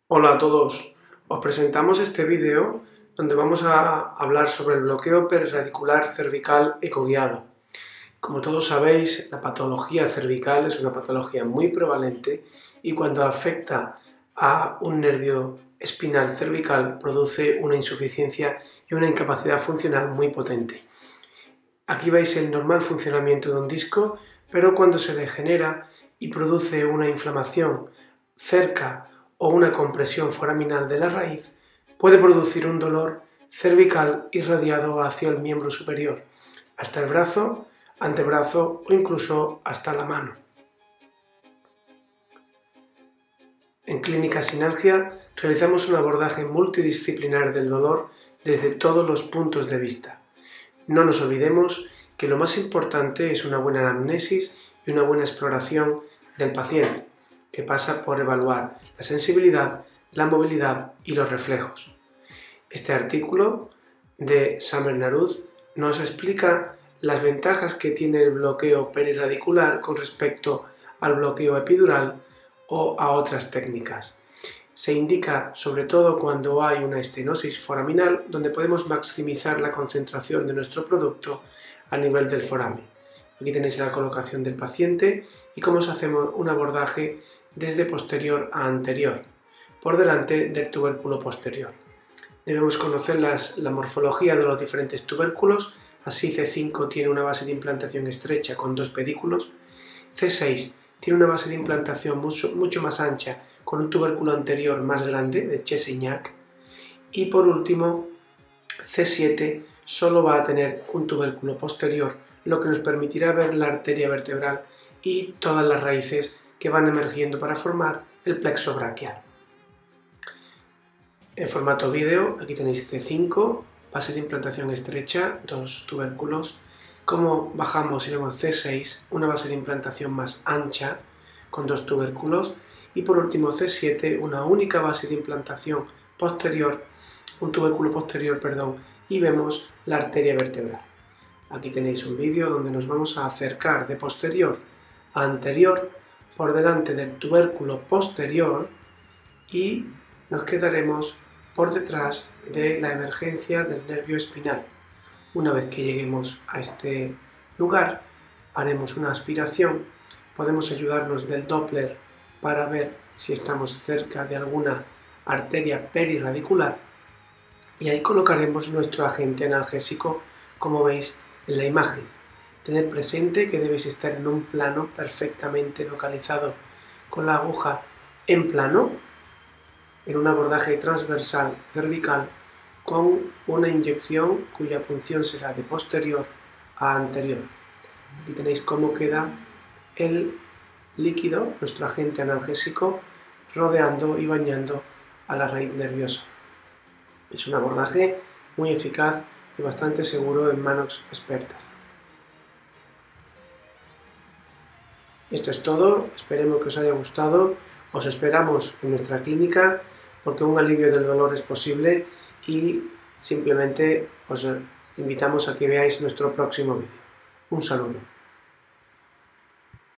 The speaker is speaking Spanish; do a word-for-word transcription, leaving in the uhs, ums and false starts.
Hola a todos, os presentamos este vídeo donde vamos a hablar sobre el bloqueo perirradicular cervical ecoguiado. Como todos sabéis, la patología cervical es una patología muy prevalente y cuando afecta a un nervio espinal cervical produce una insuficiencia y una incapacidad funcional muy potente. Aquí veis el normal funcionamiento de un disco, pero cuando se degenera y produce una inflamación cerca o una compresión foraminal de la raíz, puede producir un dolor cervical irradiado hacia el miembro superior, hasta el brazo, antebrazo o incluso hasta la mano. En Clínica Sinalgia realizamos un abordaje multidisciplinar del dolor desde todos los puntos de vista. No nos olvidemos que lo más importante es una buena anamnesis y una buena exploración del paciente, que pasa por evaluar la sensibilidad, la movilidad y los reflejos. Este artículo de Samer Naruz nos explica las ventajas que tiene el bloqueo perirradicular con respecto al bloqueo epidural o a otras técnicas. Se indica sobre todo cuando hay una estenosis foraminal, donde podemos maximizar la concentración de nuestro producto a nivel del foramen. Aquí tenéis la colocación del paciente y cómo se hace un abordaje desde posterior a anterior, por delante del tubérculo posterior. Debemos conocer las, la morfología de los diferentes tubérculos. Así C cinco tiene una base de implantación estrecha con dos pedículos, C seis tiene una base de implantación mucho, mucho más ancha con un tubérculo anterior más grande de Chesignac, y por último C siete solo va a tener un tubérculo posterior, lo que nos permitirá ver la arteria vertebral y todas las raíces que van emergiendo para formar el plexo braquial. En formato vídeo, aquí tenéis C cinco, base de implantación estrecha, dos tubérculos. Como bajamos y vemos C seis, una base de implantación más ancha, con dos tubérculos. Y por último C siete, una única base de implantación posterior, un tubérculo posterior, perdón, y vemos la arteria vertebral. Aquí tenéis un vídeo donde nos vamos a acercar de posterior a anterior por delante del tubérculo posterior y nos quedaremos por detrás de la emergencia del nervio espinal. Una vez que lleguemos a este lugar, haremos una aspiración, podemos ayudarnos del Doppler para ver si estamos cerca de alguna arteria perirradicular y ahí colocaremos nuestro agente analgésico, como veis en la imagen. Tened presente que debéis estar en un plano perfectamente localizado, con la aguja en plano, en un abordaje transversal cervical, con una inyección cuya punción será de posterior a anterior. Aquí tenéis cómo queda el líquido, nuestro agente analgésico, rodeando y bañando a la raíz nerviosa. Es un abordaje muy eficaz y bastante seguro en manos expertas. Esto es todo, esperemos que os haya gustado, os esperamos en nuestra clínica porque un alivio del dolor es posible y simplemente os invitamos a que veáis nuestro próximo vídeo. Un saludo.